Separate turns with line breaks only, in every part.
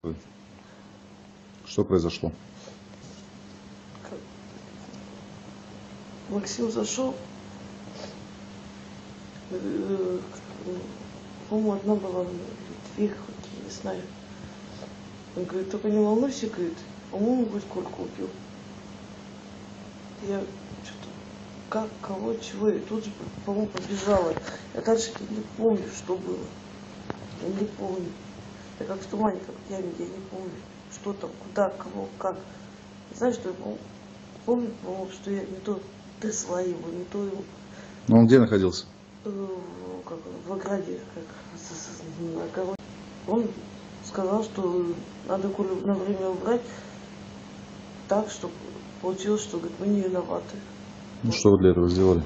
Что произошло?
Максим зашел, по-моему, одна была дверь, хоть не знаю. Он говорит, только не волнуйся, говорит, по-моему, говорит, Кольку убил. Я что-то, как, кого, чего, и тут же, по-моему, побежала. Я дальше не помню, что было. Я не помню. Я как в тумане, как в яме, я не помню, что там, куда, кого, как. Знаешь, что я помню, по-моему, что я не то трясла его, не то его.
Ну, он где находился?
Как, в ограде, как, на огороде. Он сказал, что надо Колю на время убрать так, чтобы получилось, что, говорит, мы не виноваты.
Ну, что вы для этого сделали?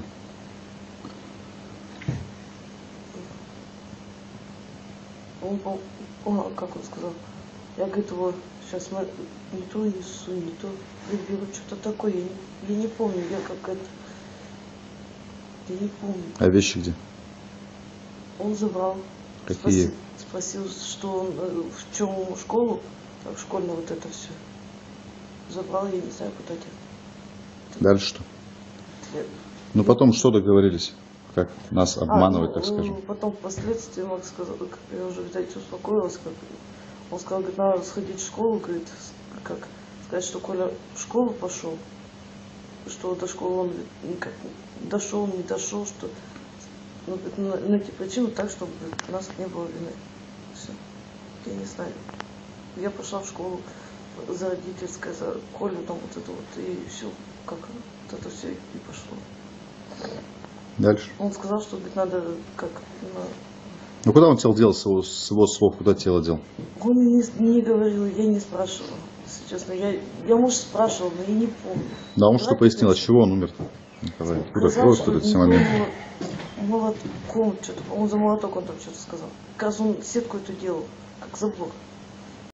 Как он сказал, я, говорит, его сейчас не то несу, не то приберу, что-то такое, я не помню, я как это, я не помню.
А вещи где?
Он забрал.
Какие?
Спросил, что он, в чем ему школу, так, школьное вот это все. Забрал, я не знаю, куда делать.
Дальше что? Ну, потом что договорились? Как нас обманывать, так скажем?
Потом впоследствии Макс сказал, я уже, видать, успокоилась, как он сказал, говорит, надо сходить в школу, говорит, как сказать, что Коля в школу пошел, что до школы он никак дошел, не дошел, что найти причину так, чтобы у нас не было вины. Все. Я не знаю. Я пошла в школу за родительской, за Колю, там вот это вот, и все, как вот это все и пошло.
Дальше?
Он сказал, что, говорит, надо как...
Ну, куда он тело дел, с его слов, куда тело дел?
Он не говорил, я не спрашивала, если честно. Я, может, спрашивала, но я не помню.
Да, он что пояснил, от чего он умер, Николай? Откуда кровь, откуда все моменты?
Молотком что-то, по-моему, за молоток он там что-то сказал. Как раз он сетку эту делал, как забор.